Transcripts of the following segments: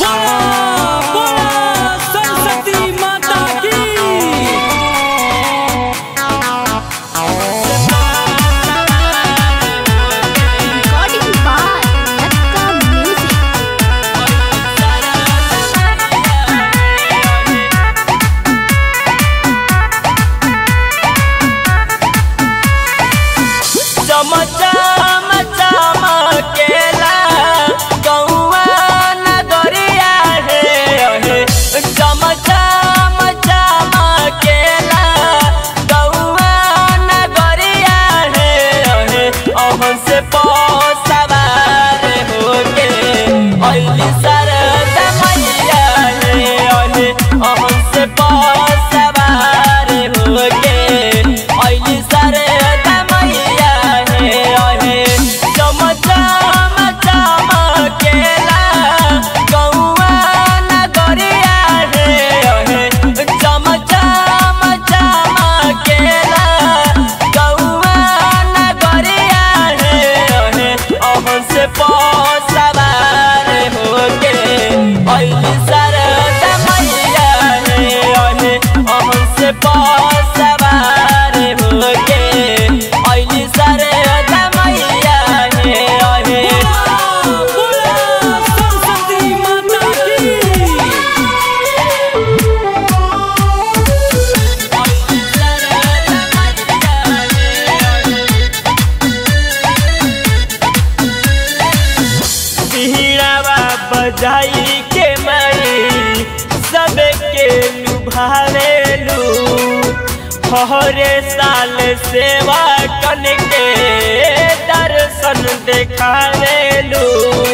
बजाई के मई सबके लुभावेलू हरे साल सेवा कन के दर्शन देखावेलू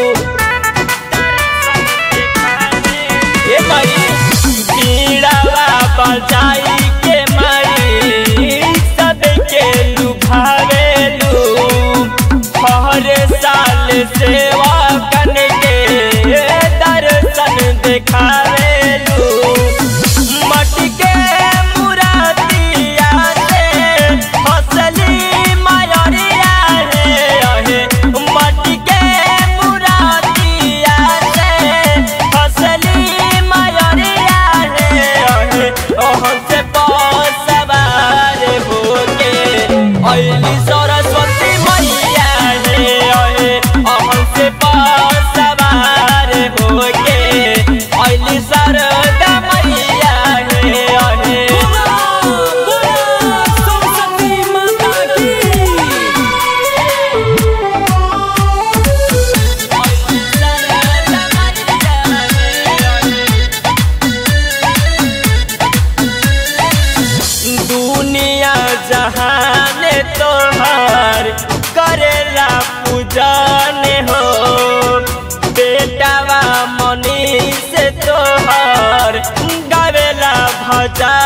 बीड़ावा बजाई के मई सबके लुभावेलू हरे साल सेवा कन के दर्शन देखावेलू मटी के मुरातिया से हसली मयरिया है मटी के मुरातिया से हसली मयरिया है से सवार होके अइली सरस्वती मैया है से सवार होके अइली शारदा मैया है सरस्वती माता की दुनिया जहान तोहार करेला पूजन हो बेटावा मनी से तोहार गावेला भजन।